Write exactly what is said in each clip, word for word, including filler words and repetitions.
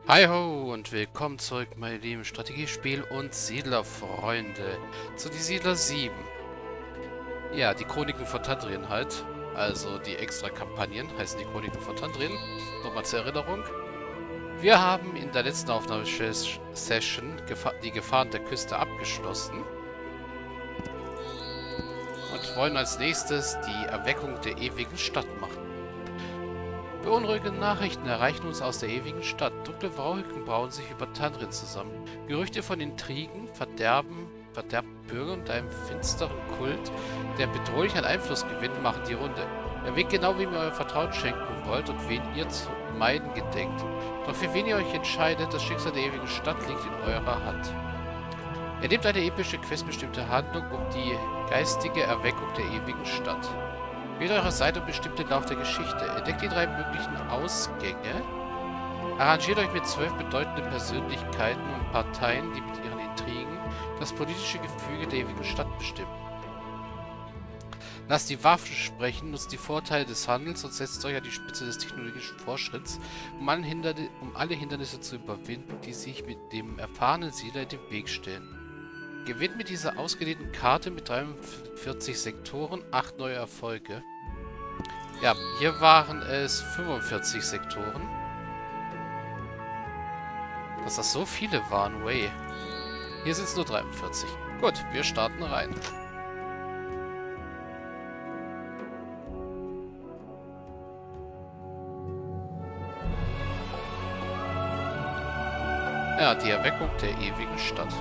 Hi ho und willkommen zurück, meine lieben Strategiespiel- und Siedlerfreunde, zu die Siedler sieben. Ja, die Chroniken von Tandrien halt, also die Extra-Kampagnen heißen die Chroniken von Tandrien. Nochmal zur Erinnerung. Wir haben in der letzten Aufnahmesession Gefa die Gefahren der Küste abgeschlossen und wollen als nächstes die Erweckung der ewigen Stadt machen. Beunruhigende Nachrichten erreichen uns aus der ewigen Stadt. Dunkle Wolken brauen sich über Tandrin zusammen. Gerüchte von Intrigen, Verderben, verderbten Bürgern und einem finsteren Kult, der bedrohlich an Einfluss gewinnt, machen die Runde. Ihr wisst genau, wem ihr euer Vertrauen schenken wollt und wen ihr zu meiden gedenkt. Doch für wen ihr euch entscheidet, das Schicksal der ewigen Stadt liegt in eurer Hand. Ihr nehmt eine epische questbestimmte Handlung um die geistige Erweckung der ewigen Stadt. Wählt eure Seite und bestimmt den Lauf der Geschichte. Entdeckt die drei möglichen Ausgänge. Arrangiert euch mit zwölf bedeutenden Persönlichkeiten und Parteien, die mit ihren Intrigen das politische Gefüge der ewigen Stadt bestimmen. Lasst die Waffen sprechen, nutzt die Vorteile des Handels und setzt euch an die Spitze des technologischen Fortschritts, um, um alle Hindernisse zu überwinden, die sich mit dem erfahrenen Siedler in den Weg stellen. Gewinnt mit dieser ausgedehnten Karte mit dreiundvierzig Sektoren acht neue Erfolge. Ja, hier waren es fünfundvierzig Sektoren. Dass das so viele waren, way. Hier sind es nur dreiundvierzig. Gut, wir starten rein. Ja, die Erweckung der ewigen Stadt.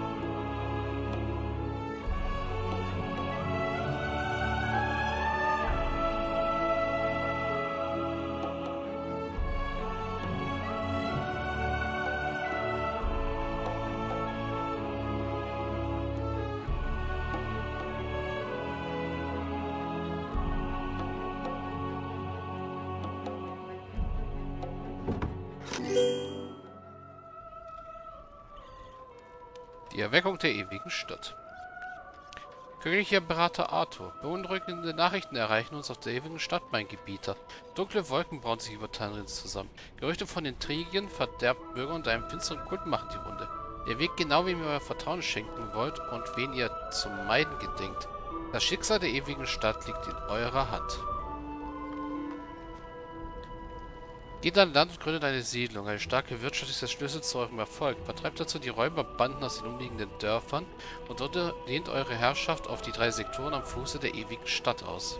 Die Erweckung der ewigen Stadt. Königlicher Berater Arthur. Beunruhigende Nachrichten erreichen uns auf der ewigen Stadt, mein Gebieter. Dunkle Wolken brauen sich über Tandrin zusammen. Gerüchte von Intrigen, verderbten Bürgern und einem finsteren Kult machen die Runde. Ihr wisst genau, wem ihr euer Vertrauen schenken wollt und wen ihr zu meiden gedenkt. Das Schicksal der ewigen Stadt liegt in eurer Hand. Geht an Land und gründet eine Siedlung. Eine starke Wirtschaft ist der Schlüssel zu eurem Erfolg. Vertreibt dazu die Räuberbanden aus den umliegenden Dörfern und dehnt eure Herrschaft auf die drei Sektoren am Fuße der ewigen Stadt aus.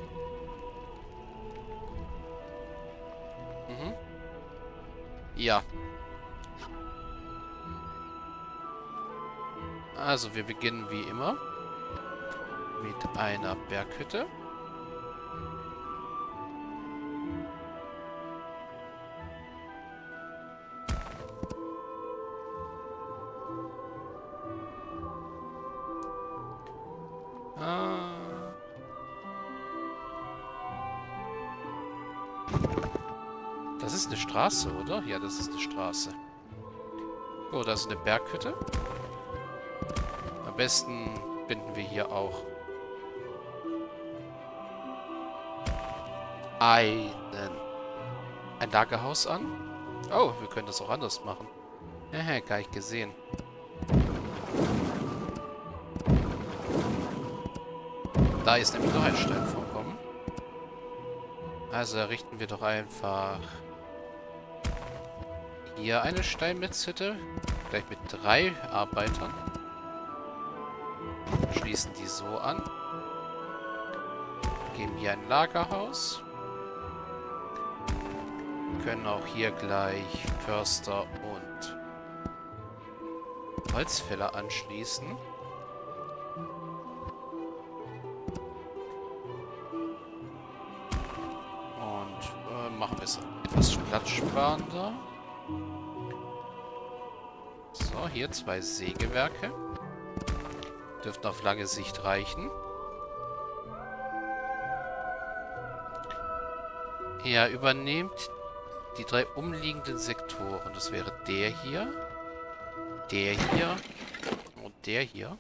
Mhm. Ja. Also wir beginnen wie immer mit einer Berghütte. Das ist eine Straße, oder? Ja, das ist eine Straße. Oh, da ist eine Berghütte. Am besten binden wir hier auch einen, ein Lagerhaus an. Oh, wir können das auch anders machen. Haha, gar nicht gesehen. Da ist nämlich noch ein Steinvorkommen. Also errichten wir doch einfach hier eine Steinmetzhütte. Gleich mit drei Arbeitern. Schließen die so an. Geben hier ein Lagerhaus. Können auch hier gleich Förster und Holzfäller anschließen. Machen wir es etwas platzsparender. So, hier zwei Sägewerke. Dürften auf lange Sicht reichen. Ja, übernehmt die drei umliegenden Sektoren. Das wäre der hier, der hier und der hier.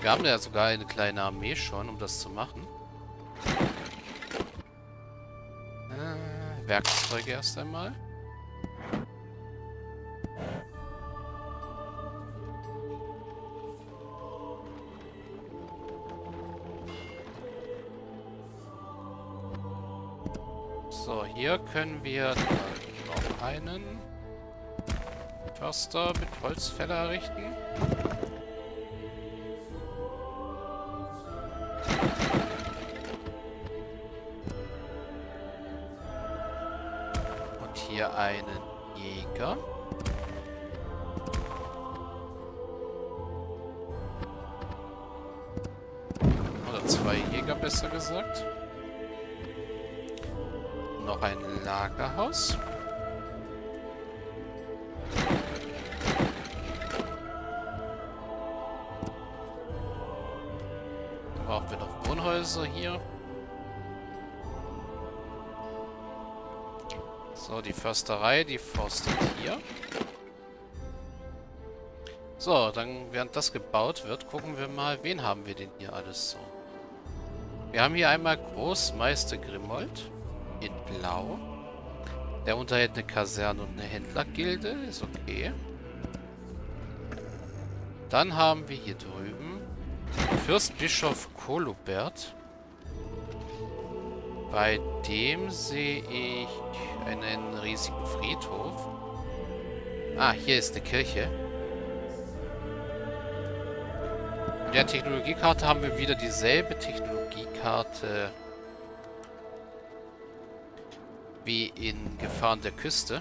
Wir haben ja sogar eine kleine Armee schon, um das zu machen. Äh, Werkzeuge erst einmal. So, hier können wir noch einen Förster mit Holzfäller errichten. Und hier einen Jäger. Oder zwei Jäger, besser gesagt. Noch ein Lagerhaus. Dann brauchen wir noch Wohnhäuser hier. So, die Försterei, die forstet hier. So, dann während das gebaut wird, gucken wir mal, wen haben wir denn hier alles so. Wir haben hier einmal Großmeister Grimold. In Blau. Der unterhält eine Kaserne und eine Händlergilde. Ist okay. Dann haben wir hier drüben Fürstbischof Kolobert. Bei dem sehe ich einen riesigen Friedhof. Ah, hier ist eine Kirche. In der Technologiekarte haben wir wieder dieselbe Technologiekarte wie in Gefahren der Küste.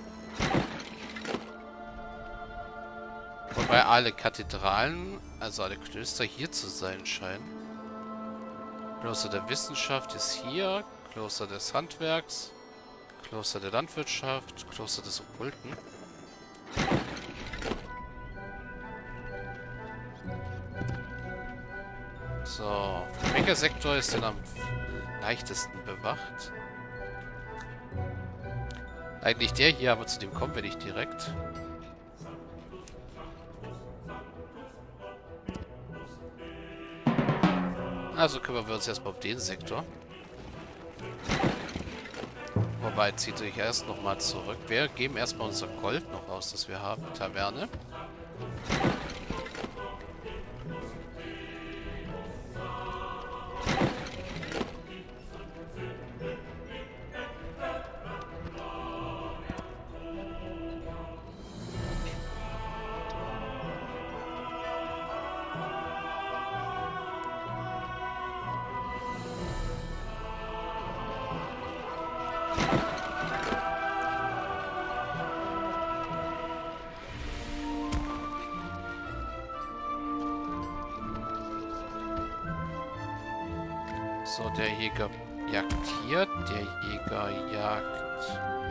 Wobei alle Kathedralen, also alle Klöster hier zu sein scheinen. Kloster der Wissenschaft ist hier, Kloster des Handwerks, Kloster der Landwirtschaft, Kloster des Okkulten. So, welcher Sektor ist denn am leichtesten bewacht? Eigentlich der hier, aber zu dem kommen wir nicht direkt. Also kümmern wir uns erstmal um den Sektor. Wobei, zieht sich erst nochmal zurück. Wir geben erstmal unser Gold noch aus, das wir haben. Taverne. So, der Jäger jagt hier, der Jäger jagt...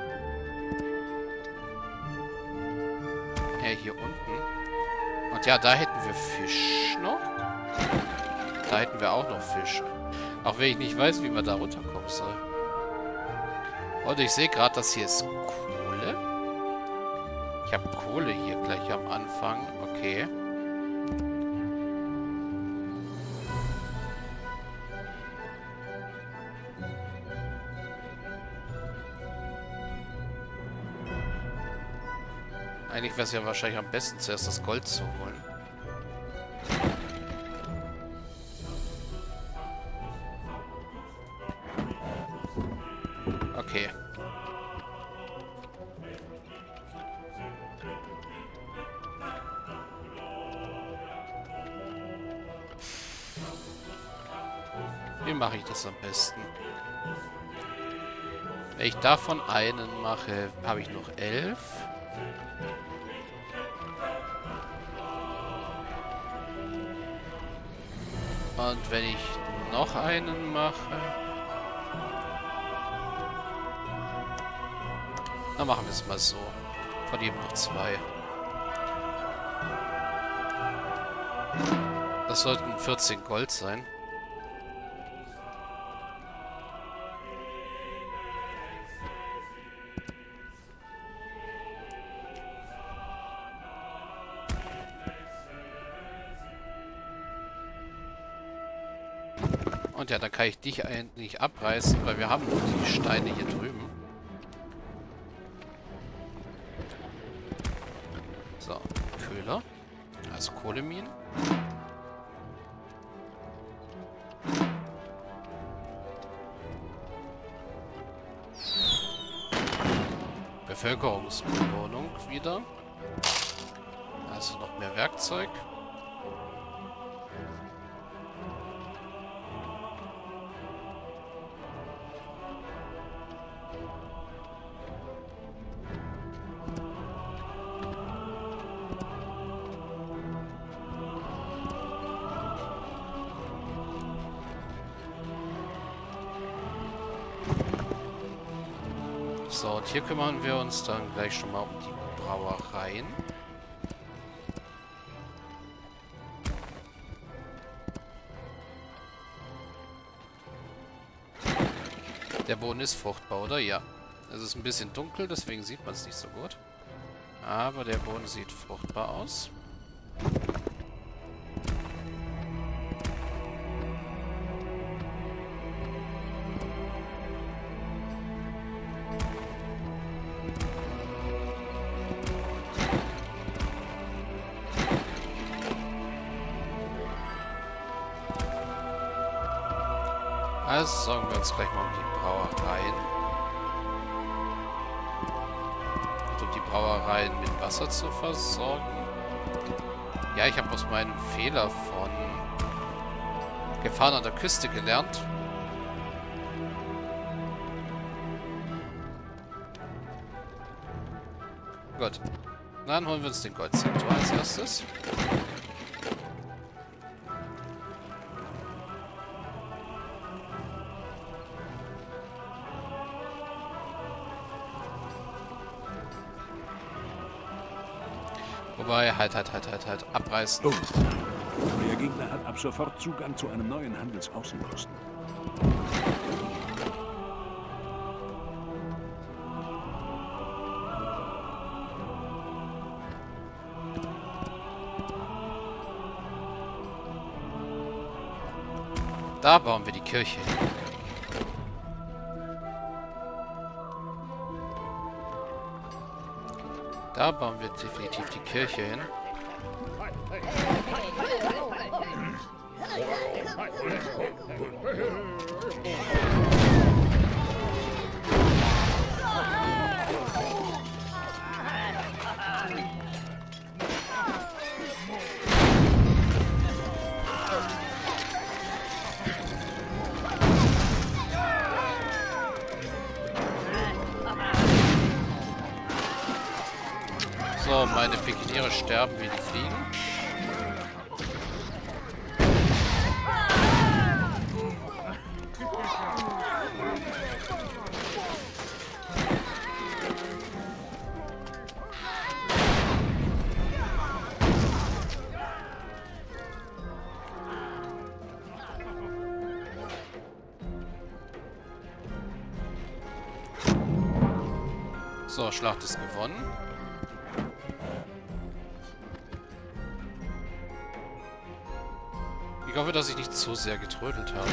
Ja, hier unten. Und ja, da hätten wir Fisch noch. Da hätten wir auch noch Fisch. Auch wenn ich nicht weiß, wie man da runterkommen soll. Und ich sehe gerade, das hier ist Kohle. Ich habe Kohle hier gleich am Anfang. Okay. Eigentlich wäre es ja wahrscheinlich am besten, zuerst das Gold zu holen. Okay. Wie mache ich das am besten? Wenn ich davon einen mache, habe ich noch elf. Und wenn ich noch einen mache... Dann machen wir es mal so. Von jedem noch zwei. Das sollten vierzehn Gold sein. Und ja, dann kann ich dich eigentlich abreißen, weil wir haben nur die Steine hier drüben. So, Köhler. Also Kohleminen. Bevölkerungsbewohnung wieder. Also noch mehr Werkzeug. So, und hier kümmern wir uns dann gleich schon mal um die Brauereien. Der Boden ist fruchtbar, oder? Ja. Es ist ein bisschen dunkel, deswegen sieht man es nicht so gut. Aber der Boden sieht fruchtbar aus. Also sorgen wir uns gleich mal um die Brauereien. Und um die Brauereien mit Wasser zu versorgen. Ja, ich habe aus meinem Fehler von Gefahren an der Küste gelernt. Gut. Dann holen wir uns den Goldsektor als erstes. Wobei, halt, halt, halt, halt, halt, abreißen. Oh. Der Gegner hat ab sofort Zugang zu einem neuen Handelsaußenposten. Da bauen wir die Kirche hin. Da bauen wir definitiv die Kirche hin. So, meine Pikiniere sterben wie die Fliegen. So, Schlacht ist gewonnen. Ich hoffe, dass ich nicht zu sehr getrödelt habe.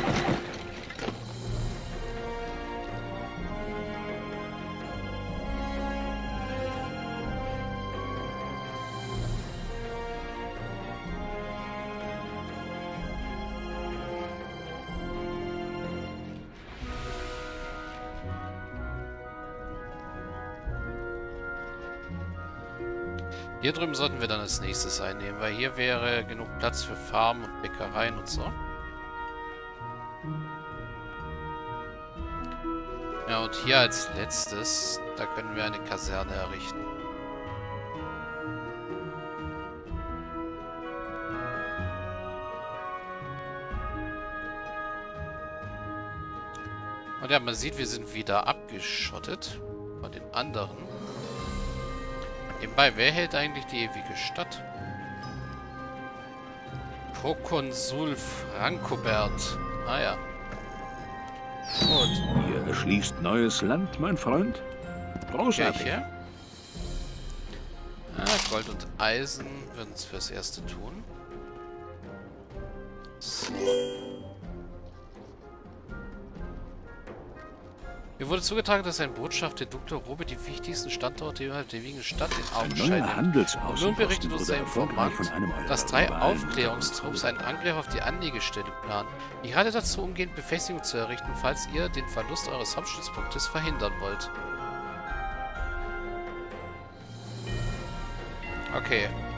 Hier drüben sollten wir dann als nächstes einnehmen, weil hier wäre genug Platz für Farmen und Bäckereien und so. Ja, und hier als letztes, da können wir eine Kaserne errichten. Und ja, man sieht, wir sind wieder abgeschottet von den anderen. Nebenbei, wer hält eigentlich die ewige Stadt? Prokonsul Frankobert. Ah ja. Gut. Ihr erschließt neues Land, mein Freund. Großartig. Kirche. Ah, Gold und Eisen würden es fürs Erste tun. So. Mir wurde zugetragen, dass ein Botschafter in Dunkler Robe die wichtigsten Standorte innerhalb der ewigen Stadt in Ein Augenschein neuer nimmt. Handelsaußenposten Nun berichtet uns wurde der erfolgreich Informant, von einem eurer dass drei Rivalen Aufklärungstrupps einen Angriff auf die Anlegestelle planen. Ich rate dazu, umgehend Befestigung zu errichten, falls ihr den Verlust eures Hauptstützpunktes verhindern wollt. Okay.